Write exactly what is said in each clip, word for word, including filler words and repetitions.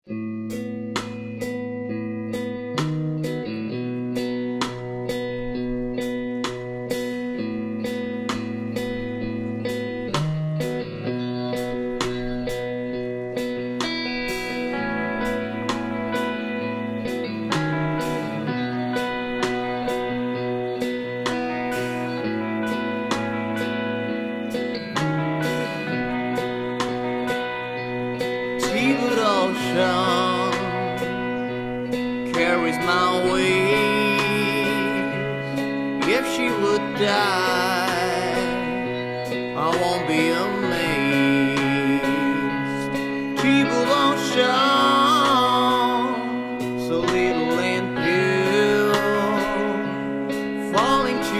Evil ocean carries my weight. If she would die, I won't be amazed. Evil ocean, so little and pure, falling to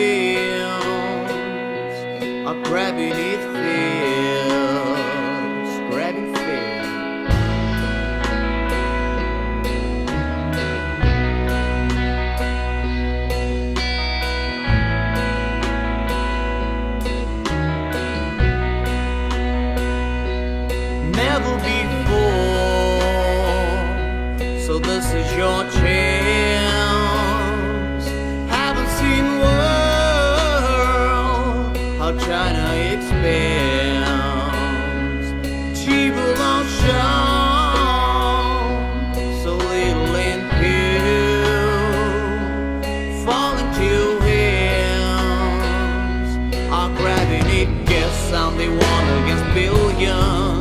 hands, are grabbing it feels, grabbing feels. Never before, so this is your chance. Haven't seen world, how China expands. Evil ocean, so little and pure, falling to hands, are grabbing it. Guess I'm the one against billions.